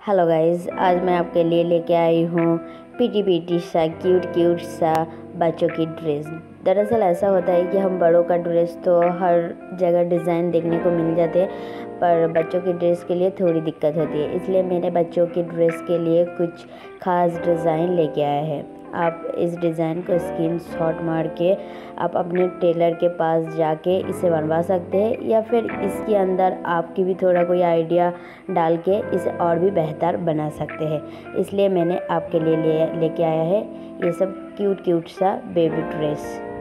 Hello guys, आज मैं आपके लिए लेके आई हूँ पीटी सा क्यूट सा बच्चों की ड्रेस। दरअसल ऐसा होता है कि हम बड़ों का ड्रेस तो हर जगह डिज़ाइन देखने को मिल जाते हैं, पर बच्चों की ड्रेस के लिए थोड़ी दिक्कत होती है। इसलिए मैंने बच्चों की ड्रेस के लिए कुछ ख़ास डिज़ाइन लेके आया है। आप इस डिज़ाइन को स्क्रीनशॉट मार के आप अपने टेलर के पास जाके इसे बनवा सकते हैं, या फिर इसके अंदर आपकी भी थोड़ा कोई आइडिया डाल के इसे और भी बेहतर बना सकते हैं। इसलिए मैंने आपके लिए लेके आया है ये सब क्यूट सा बेबी ड्रेस।